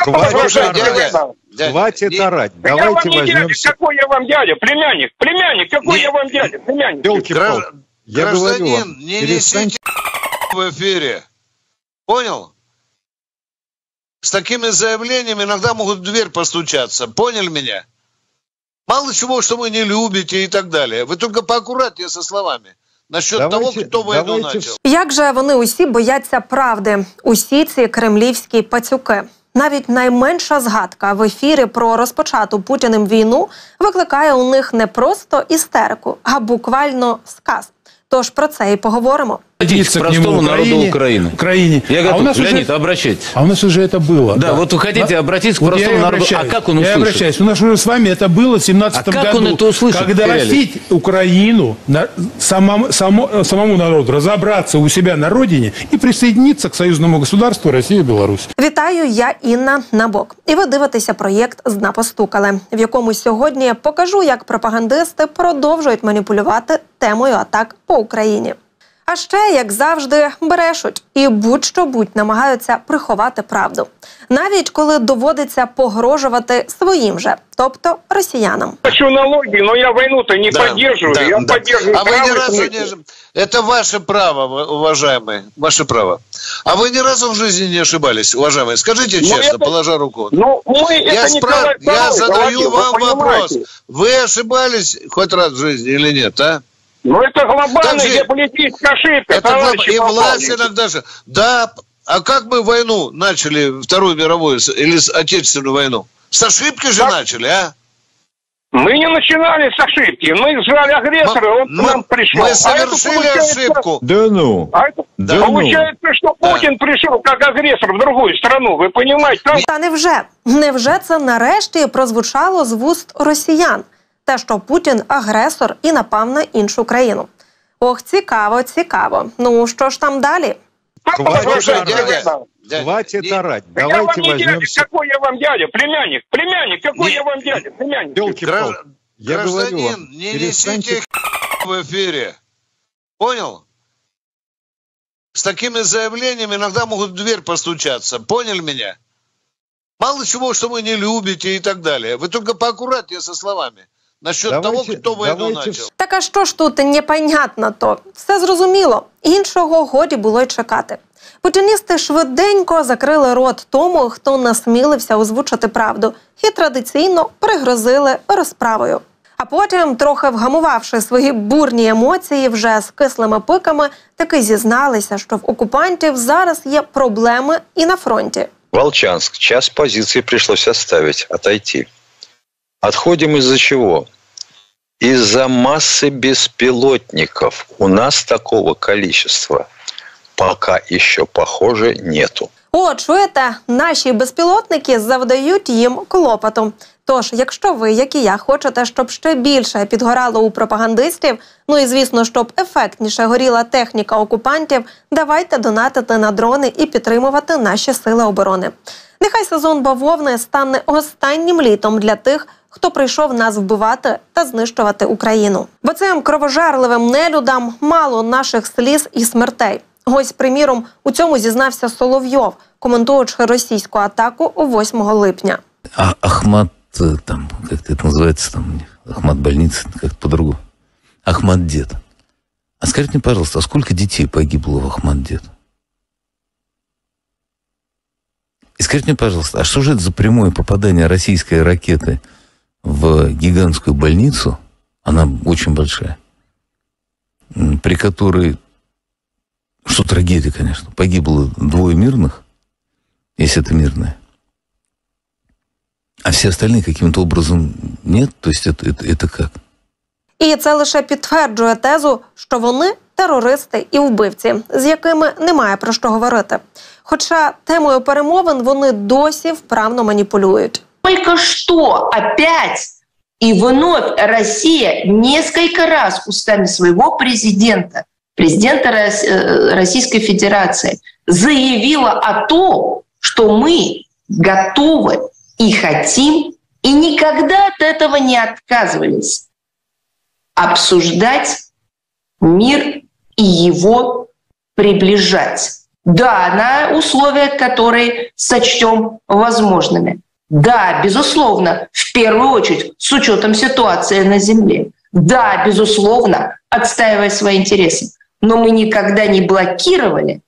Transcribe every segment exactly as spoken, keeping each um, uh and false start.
Хватит орать. Хватит орать. Да Давайте я возьмем... Дядя, какой я вам дядя? Племянник. Племянник. Какой Не... я вам дядя? Племянник. Гражданин, я говорю вам, не несите в эфире. Понял? С такими заявлениями иногда могут в дверь постучаться. Поняли меня? Мало чего, что вы не любите и так далее. Ви тільки поаккуратнее со словами. Насчет давайте, того, хто війну почав. Як же вони усі бояться правди? Усі ці кремлівські пацюки. Навіть найменша згадка в ефірі про розпочату Путіним війну викликає у них не просто істерику, а буквально сказ. Тож про це і поговоримо. К простому народу Украины. Украине. Я готов. А у нас Леонид, уже... обращайтесь. А у нас уже это было. Да, да. Вот вы хотите обратиться к вот простому народу. А как он услышит? Я обращаюсь. У нас уже с вами это было в семнадцатом а как году. Он это услышит, когда растить Украину, на, самому, само, самому народу, разобраться у себя на родине и присоединиться к союзному государству Россия и Беларусь. Вітаю, я Інна Набок. І ви дивитеся проєкт «Зна постукали», в якому сьогодні я покажу, як пропагандисти продовжують маніпулювати темою атак по Україні. А ще, як завжди, брешуть і будь-що будь намагаються приховати правду. Навіть коли доводиться погрожувати своїм же, тобто росіянам. Хочу налоги, но я войну-то не да, поддерживаю. Да, я да. поддерживаю а вы ни разу не... Это ваше право, уважаемые, ваше право. А вы ни разу в жизни не ошибались, уважаемые? Скажите но честно, это... положа руку. Ну, мы, я, это спра... я задаю говорил, вам вы вопрос. Вы ошибались хоть раз в жизни или нет, а? Ну, это глобальная же... геополитическая ошибка, это глоб... И власть иногда же... Да, а как мы войну начали, Вторую мировую или Отечественную войну? С ошибки же так... начали, а? Мы не начинали с ошибки. Мы сжали агрессора, он мы, к нам пришел. Мы совершили а ошибку. Да ну. А это... да Получается, ну. что Путин да. пришел как агрессор в другую страну. Ви понимаете? Там... Та невже? Невже це нарешті прозвучало з вуст росіян? Те, що Путін – агресор і напав на іншу країну. Ох, цікаво, цікаво. Ну, що ж там далі? Хватит орать. Хватит орать. Давайте возьмем... Какой я вам дядя? Племянник. Племянник. Какой я вам дядя? Племянник. Гражданин, я говорю вам, не несите в эфире. Понял? С такими заявлениями иногда могут в дверь постучаться. Поняли меня? Мало чего, что вы не любите и так далее. Вы только поаккуратнее со словами. Насчет давайте, того, хто війну начав. Так а що ж тут непонятно-то? Все зрозуміло. Іншого годі було й чекати. Путіністи швиденько закрили рот тому, хто насмілився озвучити правду, і традиційно пригрозили розправою. А потім, трохи вгамувавши свої бурні емоції вже з кислими пиками, таки зізналися, що в окупантів зараз є проблеми і на фронті. Волчанск. Часть позиций пришлось оставить, отойти. Отходим из-за чего? Из-за массы беспилотников. У нас такого количества пока еще, похоже, нету. О, чуєте? Наші безпілотники завдають їм клопоту. Тож, якщо ви, як і я, хочете, щоб ще більше підгорало у пропагандистів, ну і, звісно, щоб ефектніше горіла техніка окупантів, давайте донатити на дрони і підтримувати наші сили оборони. Нехай сезон бавовни стане останнім літом для тих, хто прийшов нас вбивати та знищувати Україну. Бо цим кровожерливим нелюдам мало наших сліз і смертей. Ось, приміром, у цьому зізнався Соловйов, коментуючи російську атаку у восьмого липня. А Ахмат, там, как это называется, там, Ахмат больница, как-то по-другому. Ахмат-дед. А скажите мне, пожалуйста, а сколько детей погибло в Ахмат-дед? И скажите мне, пожалуйста, а что же это за прямое попадание российской ракеты в гигантскую больницу, она очень большая, при которой, что трагедия, конечно, погибло двое мирных, если это мирное, а все остальные каким-то образом нет? То есть это, это, это как? І це лише підтверджує тезу, що вони терористи і вбивці, з якими немає про що говорити. Хоча темою перемовин вони досі вправно маніпулюють. Только что опять и вновь Россия несколько раз устами своего президента, президента Российской Федерации, заявила о том, что мы готовы и хотим, и никогда от этого не отказывались, обсуждать мир и его приближать. Да, на условиях, которые сочтем возможными. Да, безусловно, в первую очередь, с учетом ситуации на Земле. Да, безусловно, отстаивая свои интересы. Но мы никогда не блокировали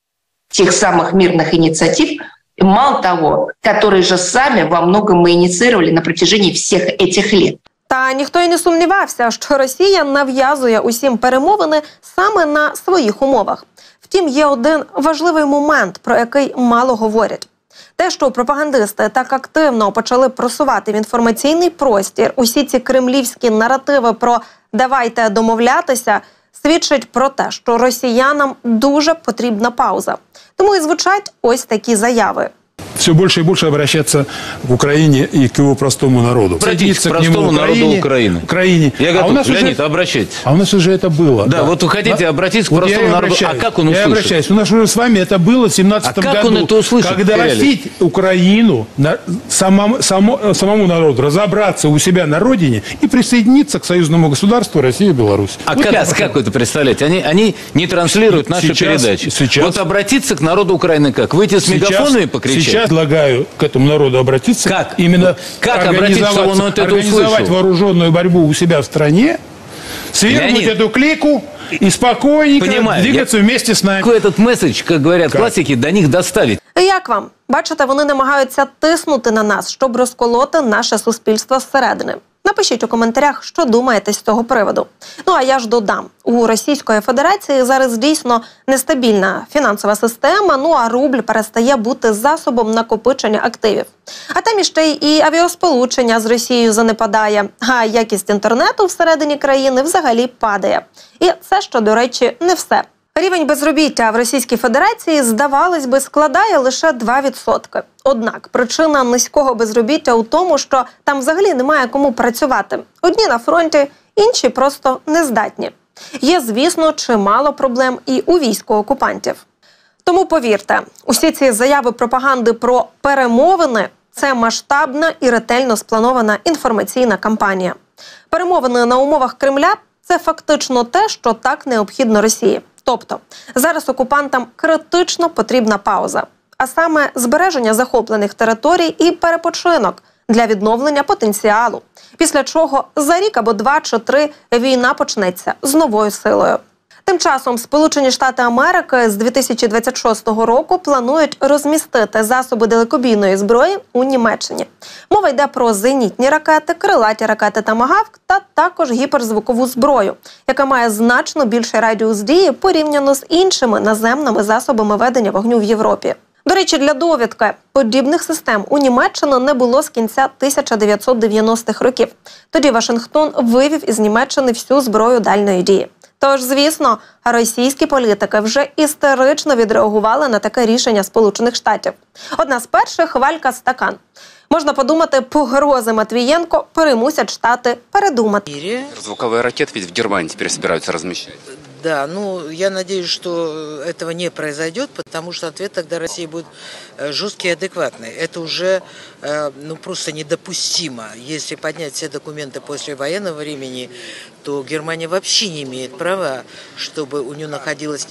тех самых мирных инициатив, мало того, которые же сами во многом мы инициировали на протяжении всех этих лет. Та ніхто й не сумнівався, що Росія нав'язує усім перемовини саме на своїх умовах. Втім, є один важливий момент, про який мало говорять. Те, що пропагандисти так активно почали просувати в інформаційний простір усі ці кремлівські наративи про «давайте домовлятися», свідчить про те, що росіянам дуже потрібна пауза. Тому і звучать ось такі заяви. Все больше и больше обращаться к Украине и к его простому народу. Обратитесь к простому народу Украины. Украине. Я готов, а у нас Леонид, уже, обращайтесь. А у нас уже это было. Да, да. Вот вы хотите а, обратиться к вот простому народу, а как он услышит? Я обращаюсь. У нас уже с вами это было в семнадцатом а как году. Он это услышит, когда просить Украину, на, самому, само, самому народу, разобраться у себя на родине и присоединиться к союзному государству России и Беларусь. А вот как, как, как вы это представляете? Они, они не транслируют наши сейчас, передачи. Сейчас, вот обратиться к народу Украины как? Выйти с сейчас, мегафонами покричать? Сейчас предлагаю к этому народу обратиться. Как? Именно как обратиться, чтобы он это организовать услышал? вооруженную борьбу у себя в стране, свергнуть Леонид, эту клику и спокойненько понимаю, двигаться я... вместе с нами. Какой этот месседж, как говорят как? классики, до них доставить? Як вам? Бачите, вони намагаються тиснути на нас, щоб розколоти наше суспільство зсередини. Напишіть у коментарях, що думаєте з цього приводу. Ну а я ж додам, у Російської Федерації зараз дійсно нестабільна фінансова система, ну а рубль перестає бути засобом накопичення активів. А там іще і авіасполучення з Росією занепадає, а якість інтернету всередині країни взагалі падає. І це, що, до речі, не все. Рівень безробіття в Російській Федерації, здавалось би, складає лише два відсотки. Однак причина низького безробіття у тому, що там взагалі немає кому працювати. Одні на фронті, інші просто нездатні. Є, звісно, чимало проблем і у військоокупантів. Тому повірте, усі ці заяви пропаганди про перемовини – це масштабна і ретельно спланована інформаційна кампанія. Перемовини на умовах Кремля – це фактично те, що так необхідно Росії. Тобто, зараз окупантам критично потрібна пауза, а саме збереження захоплених територій і перепочинок для відновлення потенціалу, після чого за рік або два чи три війна почнеться з новою силою. Тим часом Сполучені Штати Америки з дві тисячі двадцять шостого року планують розмістити засоби далекобійної зброї у Німеччині. Мова йде про зенітні ракети, крилаті ракети «Томагавк» та також гіперзвукову зброю, яка має значно більший радіус дії порівняно з іншими наземними засобами ведення вогню в Європі. До речі, для довідки, подібних систем у Німеччині не було з кінця тисяча дев'ятсот дев'яностих років. Тоді Вашингтон вивів із Німеччини всю зброю дальної дії. Тож, звісно, російські політики вже істерично відреагували на таке рішення Сполучених Штатів. Одна з перших – Валька Стакан. Можна подумати, погрози Матвієнко примусять Штати передумати. Звуковые ракеты ведь в Германии теперь собираются размещать. Да, ну я надеюсь, что этого не произойдет, потому что ответ тогда России будет жесткий и адекватный. Это уже ну, просто недопустимо. Если поднять все документы после военного времени, то Германия вообще не имеет права, чтобы у нее находилось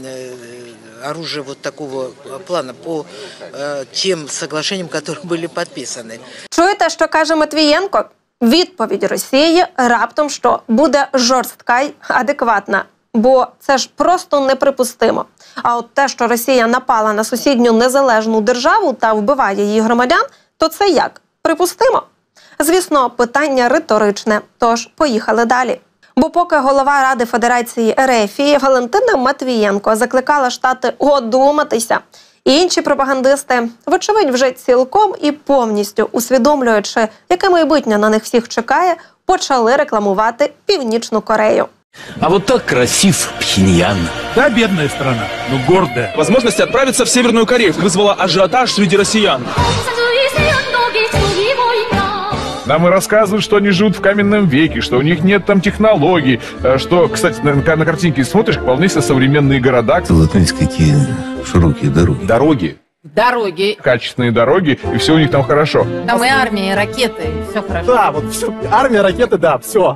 оружие вот такого плана по тем соглашениям, которые были подписаны. Чуєте, що каже Матвієнко? Відповідь Росії раптом що буде жорстка й адекватна. Бо це ж просто неприпустимо. А от те, що Росія напала на сусідню незалежну державу та вбиває її громадян, то це як? Припустимо? Звісно, питання риторичне, тож поїхали далі. Бо поки голова Ради Федерації РФ Валентина Матвієнко закликала Штати одуматися, інші пропагандисти, вочевидь, вже цілком і повністю усвідомлюючи, яке майбутнє на них всіх чекає, почали рекламувати Північну Корею. А вот так красив Пхеньян. Да, бедная страна, но гордая. Возможность отправиться в Северную Корею вызвала ажиотаж среди россиян. Нам и рассказывают, что они живут в каменном веке, что у них нет там технологий, что, кстати, на, на картинке смотришь, вполне себе современные города. Смотрите, какие широкие дороги. Дороги. Дороги. Качественные дороги, и все у них там хорошо. Там и армия, и ракеты, и все хорошо. Да, вот все, армия, ракеты, да, все.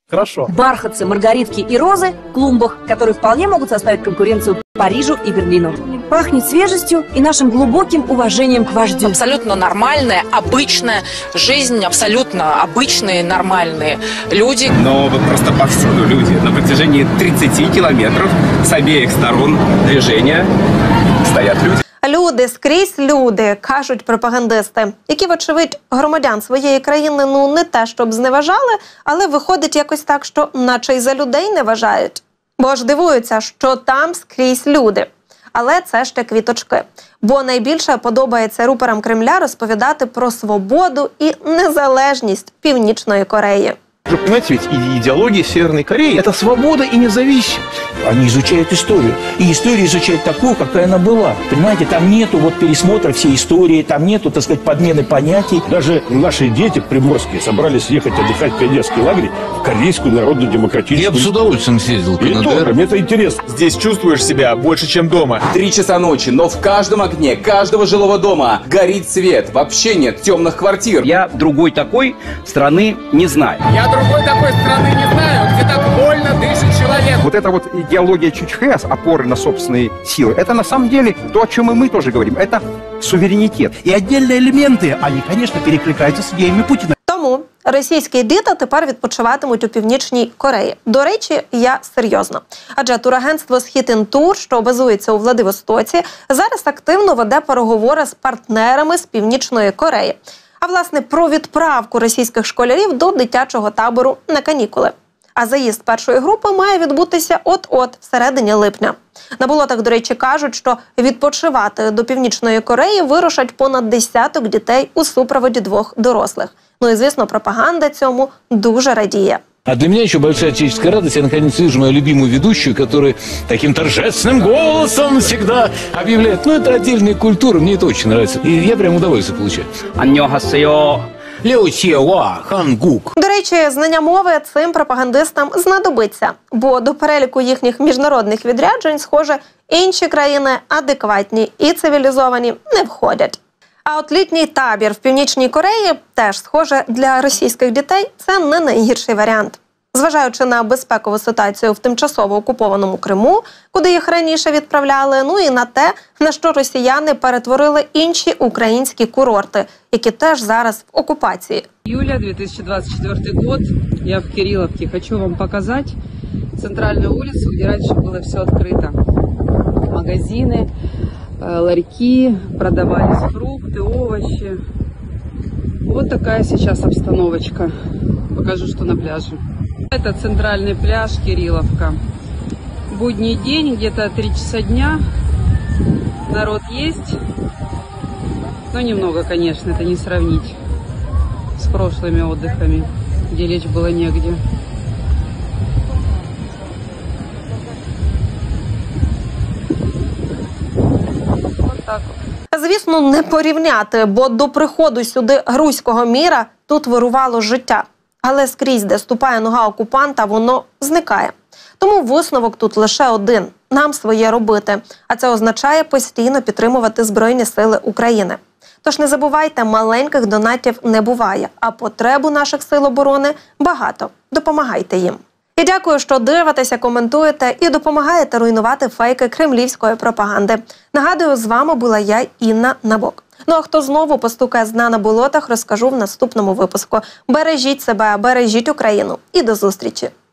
Хорошо. Бархатцы, маргаритки и розы в клумбах, которые вполне могут составить конкуренцию Парижу и Берлину. Пахнет свежестью и нашим глубоким уважением к вождю. Абсолютно нормальная, обычная жизнь, абсолютно обычные, нормальные люди. Но вот просто повсюду люди на протяжении тридцати километров с обеих сторон движения стоят люди. Люди, скрізь люди, кажуть пропагандисти, які, вочевидь, громадян своєї країни, ну, не те, щоб зневажали, але виходить якось так, що наче й за людей не вважають. Бо ж дивуються, що там скрізь люди. Але це ще квіточки. Бо найбільше подобається рупорам Кремля розповідати про свободу і незалежність Північної Кореї. Вы понимаете, ведь идеология Северной Кореи – это свобода и независимость. Они изучают историю. И историю изучают такую, какая она была. Понимаете, там нету вот пересмотра всей истории, там нету, так сказать, подмены понятий. Даже наши дети приморские собрались ехать отдыхать в пионерский лагерь в Корейскую Народно-Демократическую. Я бы с удовольствием съездил в КНДР. Мне это интересно. Здесь чувствуешь себя больше, чем дома. Три часа ночи, но в каждом окне каждого жилого дома горит свет. Вообще нет темных квартир. Я другой такой страны не знаю. Я другой такой страны не знаю, где так больно дышит человек. Вот эта вот идеология Чучхе, опоры на собственные силы, это на самом деле то, о чем и мы тоже говорим. Это суверенитет. И отдельные элементы, они, конечно, перекликаются с идеями Путина. Тому російські діти тепер відпочиватимуть у Північній Кореї. До речі, я серйозно. Адже турагентство «Східінтур», що базується у Владивостоці, зараз активно веде переговори з партнерами з Північної Кореї. А, власне, про відправку російських школярів до дитячого табору на канікули. А заїзд першої групи має відбутися от-от, всередині липня. На болотах, до речі, кажуть, що відпочивати до Північної Кореї вирушать понад десяток дітей у супроводі двох дорослих. Ну і, звісно, пропаганда цьому дуже радіє. А для меня еще большая отеческая радость. Я наконец вижу мою любимую ведущую, которая таким торжественным голосом всегда объявляет. Ну, это отдельная культура, мне это очень нравится. И я прям удовольствие получаю. 안녕하세요. Леосіва, хангук. До речі, знання мови цим пропагандистам знадобиться, бо до переліку їхніх міжнародних відряджень, схоже, інші країни адекватні і цивілізовані не входять. А от літній табір в Північній Кореї теж, схоже, для російських дітей це не найгірший варіант. Зважаючи на безпекову ситуацію в тимчасово окупованому Криму, куди їх раніше відправляли, ну і на те, на що росіяни перетворили інші українські курорти, які теж зараз в окупації. Июля две тысячи двадцать четвёртый год. Я в Кирилловке. Хочу вам показать центральную улицу, где раньше было все открыто. Магазины, ларьки, продавались фрукты, овощи. Вот такая сейчас обстановочка. Покажу, что на пляже. Это центральный пляж Кирилловка. Будний день, где-то три часа дня. Народ есть. Но немного, конечно, это не сравнить с прошлыми отдыхами, где лечь было негде. Вот так вот. Звісно, не порівняти, бо до приходу сюди грузького міра тут вирувало життя. Але скрізь, де ступає нога окупанта, воно зникає. Тому висновок тут лише один – нам своє робити. А це означає постійно підтримувати Збройні сили України. Тож не забувайте, маленьких донатів не буває, а потреб у наших сил оборони багато. Допомагайте їм. І дякую, що дивитеся, коментуєте і допомагаєте руйнувати фейки кремлівської пропаганди. Нагадую, з вами була я, Інна Набок. Ну а хто знову постукає з дна на болотах, розкажу в наступному випуску. Бережіть себе, бережіть Україну і до зустрічі!